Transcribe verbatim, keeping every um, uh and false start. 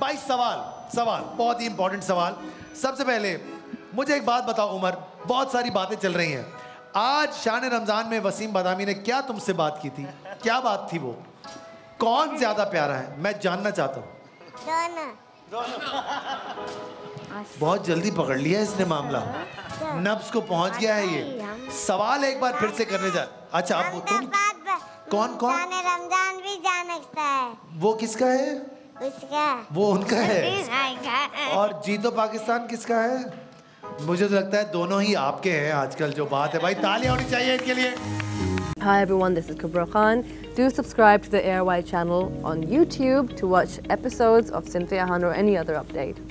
भाई सवाल सवाल बहुत ही इंपॉर्टेंट सवाल। सबसे पहले मुझे एक बात बताओ उमर, बहुत सारी बातें चल रही हैं। आज शान रमजान में वसीम बादामी ने क्या तुमसे बात की थी? क्या बात थी वो? कौन ज्यादा प्यारा है मैं जानना चाहता हूँ। बहुत जल्दी पकड़ लिया इसने मामला, नब्ज को पहुंच गया है ये। सवाल एक बार फिर से करने जा। अच्छा अब तुम कौन कौन? रमजान भी जान सकता है। वो किसका है? उसका। वो उनका है। और जीतो पाकिस्तान किसका है? मुझे तो लगता है दोनों ही आपके हैं आजकल। जो बात है भाई, तालियां होनी चाहिए इनके लिए। Hi everyone, this is Kubra Khan. Do subscribe to the A R Y channel on YouTube to watch episodes of Simthia Han or any other update.